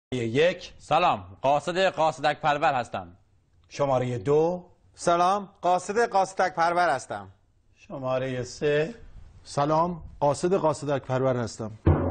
یک. سلام، قاصدک پرور هستم. شماره 2. سلام، قاصدک پرور هستم. شماره 3. سلام، قاصدک پرور هستم.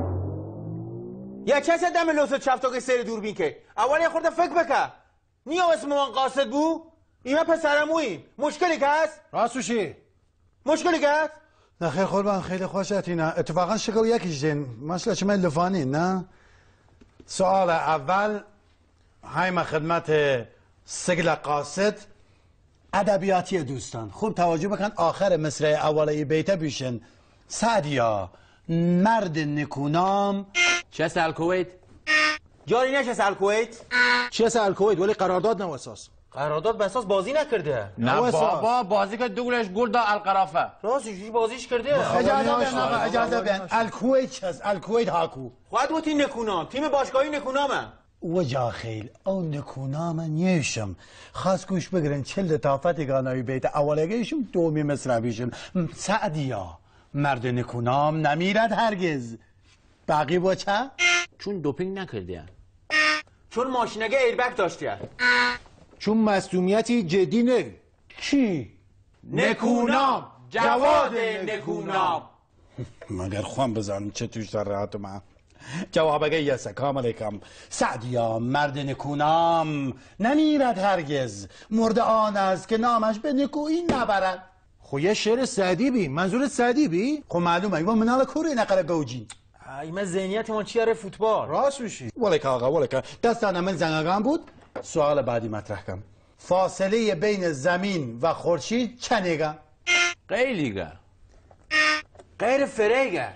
یا کسی دم لوسو چفتو که سری دوربین که اول یه خورده فکر بکن. نیا اسم من قاصد بو؟ اینا پسرموییم. مشکلی که هست؟ راستوشی مشکلی که هست؟ نه خیر قربان، خیلی خوشت اینا. اتفاقا شکل یکیش دین مسئله چه من لفانی نه. سوال اول هایم خدمت سگل قاصد ادبیاتی دوستان. خوب توجه بکن، آخر مصرع اوله بیته بیشن سعدیا مرد نکونام. چه سال کویت؟ جاری نشه سال کویت؟ چیه سال کویت ولی قرارداد نه اساس. قرارداد به اساس بازی نکرده. نه بابا، بازی که دوگلش گل دا القرافه. راستش بازیش کرده. اجازه بین الکویت چیز الکویت هاکو خواهد بودی نکونام، تیم باشگاهی نکونامه. وجا خیل او نکونام نیشم خاص گوش بگرن چه لطافتی گانایی بیت اولگیشم دومی مصر بیشم. سعدیا مرد نکونام نمیرد هرگز. باقی با چه؟ چون دوپینگ نکرده. چون ماشینگه ایربک داشته. چون مصدومیتی جدی نه. کی؟ نکونام، جواد نکونام. مگر خوام بزنم چه توش در راحت من. جواب اگه یسه کامل کم. سعدیا مرد نکونام نمیرد هرگز. مرد آن است که نامش به نکویی نبرد. خو یه شعر سعدی بی. منظور سعدی بی؟ خو معلومه ایوان منال کوری نقره گوجین. ایمه ذهنیت من چیاره فوتبال. راست میشی. ولک آقا ولک. دستان من زنگان بود. سوال بعدی مطرح کم. فاصله بین زمین و خورشید چنگه؟ قیلیگه. غیر فریگه.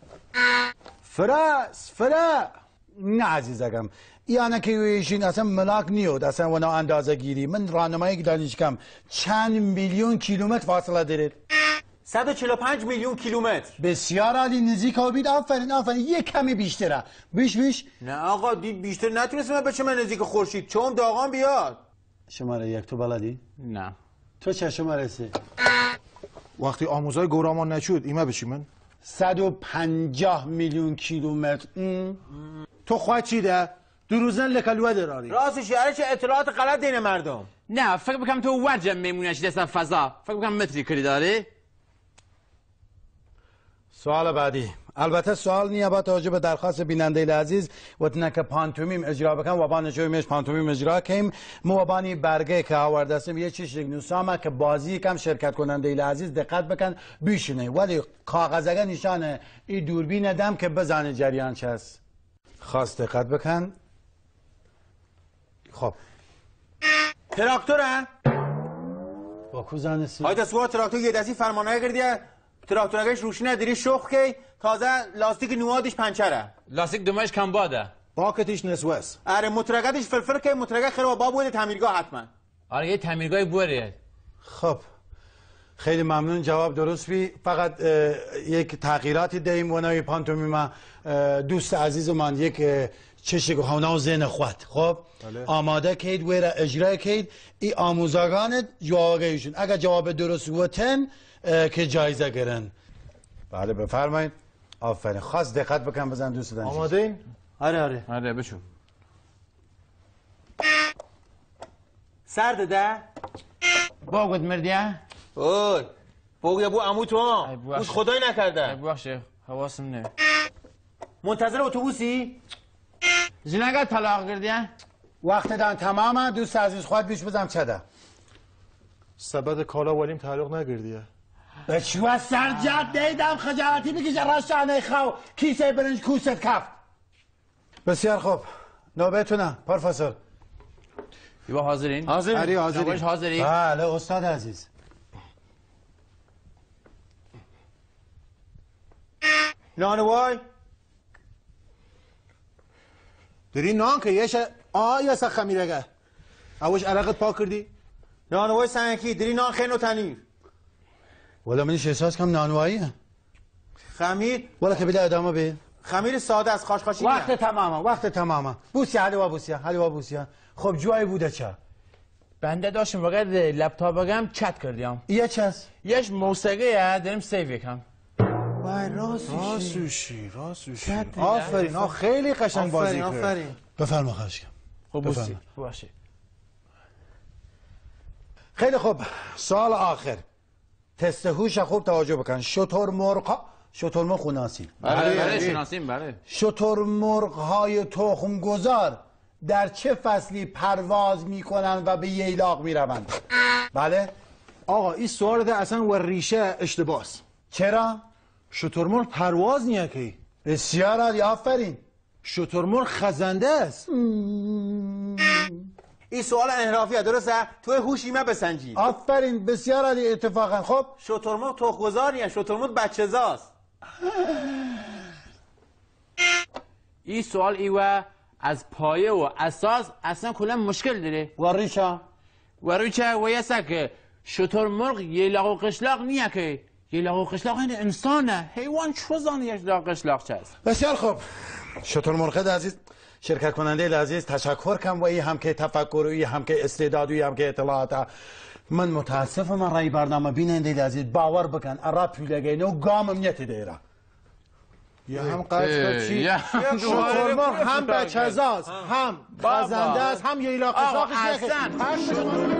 فرا نه عزیزم. یعنی که ایشین اصلا ملاک نیود اصلا ونا اندازه گیری. من راهنمایی که دانشگاهم چند میلیون کیلومتر فاصله دارید؟ 145 میلیون کیلومتر. بسیار عالی، نزدیک آبید. آفرین یک کمی بیشتره. بیش نه آقا بیشتر نتونستم بچه من نزدیک خورشید چون داغان بیاد. شماره 1 تو بلدی؟ نه. تو چه شماره 3؟ وقتی آموزای گورامان نشود ایمه بشی من 150 میلیون کیلومتر. تو خواهد چیده؟ دو روزن لکلوه دراری راستش یاره چه اطلاعات غلط دین مردم. نه فکر بکنم تو ورجم میمونش دست فضا. فکر بکنم متری کری داری. سوال بعدی. البته سوال نیه با توجه به درخواست بیننده عزیز و تنک پانتومیم اجرا بکن و بانشویمش پانتومیم اجرا کیم. موابانی برگه که آورده استم یه چیز نوسامه که بازی کم شرکت کننده عزیز دقت بکن بیشونه ولی کاغذگه نشانه این دوربین دم که بزنه جریان چست. خواست دقت بکن. خب تراکتوره؟ با کو زنسی؟ های دستوار تراکتور یه دستی فرمانه کردیه تراکتورگش روشی نداری شخ که تازه لاستیک نوادش پنچره. لاستیک دومش کم باده. باکتش نسوس. اره مترگتش فرفر که مترگه خیلی با بوده تعمیرگاه حتما. آره یه تعمیرگاه بوره. خب خیلی ممنون، جواب درست بی. فقط یک تغییراتی دهیم و نوی پانتومیما دوست عزیز من یک چشک هاونا و ذهن خود. خب آماده کید و اجرا کید ای آموزگان جوابگیشون اگر جواب درست بودن که جایزه گرن. بله بفرمایید. آفرین. خاص دقت بکن بزن دوست داشتن. آماده این؟ آره بشو. سرد ده؟ باگود مردیه؟ اوی بوگه بو عمو تو هم بود خدای نکرده. باشه حواسم نه. منتظر اتوبوسی؟ زنگه طلاق کردیه؟ وقت دان تمامه. دوست عزیز خود بیش بزن چه ده؟ سبد کالا ولیم تعلق نگردیه. به چوه سرجت دیدم خجالتی بکشه راشانه خو کیسه برنج کوست کفت. بسیار خوب نوبتونه پروفسور. یبا حاضرین؟ حاضرین. حاضری؟ بله استاد عزیز. نانوای داری نان که یه یه خمیرگه اوش عرقت پاک کردی؟ نانوای سنگی داری نان خیلی تنیر ولی منش احساس کم نانواییه. خمیر ولی که بده ادامه به خمیر ساده از خاشخاشی. وقت تمامه. بوسیه حلوا بوسیه. خب جوایی بوده چه؟ بنده داشتم وقت لپتاپم چت کردیم. یه چس؟ یش موسیقیه داریم سیو یکم. وای راستوشی آفرین خیلی قشنگ بازی کرد. آفرین بفرما خواهش کنم خب بوسی بفرما. باشه. خیلی خوب سال آخر تست هوش خوب توجه بکن شترمرغ خوناسین بله شناسیم بله. شترمرغ های تخم گذار در چه فصلی پرواز میکنن و به ییلاق میروند؟ بله آقا این سوال ده اصلا و ریشه اشتباس. چرا؟ شترمرغ پرواز نیه که بسیار عالی آفرین شترمرغ خزنده است. این سوال انحرافیه درسته؟ تو هوش ایمه بسنجی. آفرین بسیار عالی اتفاقا. خب شترمرغ تخم‌گذار نیه، شترمرغ بچه‌زاست. این سوال ایوه از پایه و اساس اصلا کلا مشکل داره. و ریشه و روچه و یسک شترمرغ ییلاق و قشلاق نیه که ییلاق و قشلاق این انسانه. حیوان چوزان ییلاق قشلاق چه است؟ بسیار خوب شترمرغ عزیز شرکت کننده عزیز تشکر کنم و ای هم که تفکر و ای هم که استعداد و ای هم که اطلاعات. من متاسفم من رای برنامه بیننده عزیز باور بکن ارا پیلگه نو گامم نیتی دیره یه هم قصد چی؟ یه هم شترمرغ هم بچه‌زاست هم خزنده است هم یه علاقه آقا ساخش نیه که اصلا